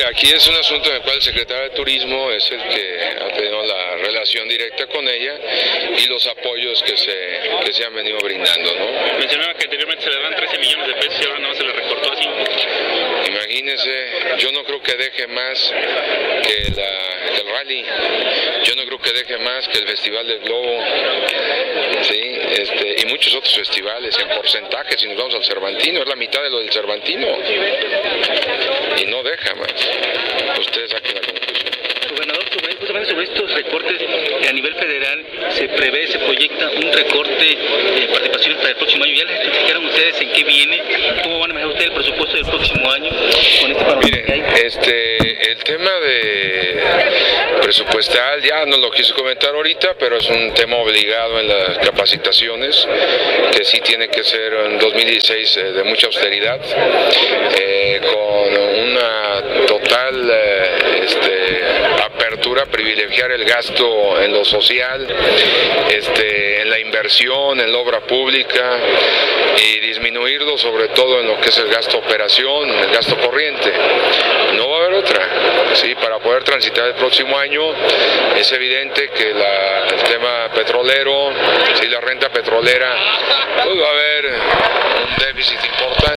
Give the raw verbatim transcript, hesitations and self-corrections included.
aquí es un asunto en el cual el secretario de Turismo es el que ha tenido la relación directa con ella y los apoyos que se, que se han venido brindando, ¿no? Mencionaba que anteriormente se le daban trece millones de pesos y ahora no se le recortó a cinco. Imagínense, yo no creo que deje más que, la, que el rally, yo no creo que deje más que el Festival del Globo, ¿sí? Este, y muchos otros festivales en porcentaje. Si nos vamos al Cervantino, es la mitad de lo del Cervantino y no deja más. Ustedes saquen la conclusión. Gobernador, sobre, justamente sobre estos recortes que a nivel federal se prevé, se proyecta un recorte de participaciones para el próximo año. ¿Ya les explicaron ustedes en qué viene? ¿Cómo van a manejar ustedes el presupuesto del próximo año con este panorama que hay? Miren, este, el tema de presupuestal ya no lo quise comentar ahorita, pero es un tema obligado en las capacitaciones, que sí tiene que ser en dos mil dieciséis eh, de mucha austeridad, eh, con una total eh, este, apertura, privilegiar el gasto en lo social, este, en la inversión, en la obra pública y disminuirlo sobre todo en lo que es el gasto operación, el gasto corriente. No va a haber otra, ¿sí? Para poder transitar el próximo año es evidente que la, el tema petrolero, ¿sí? La renta petrolera, pues va a haber un déficit importante.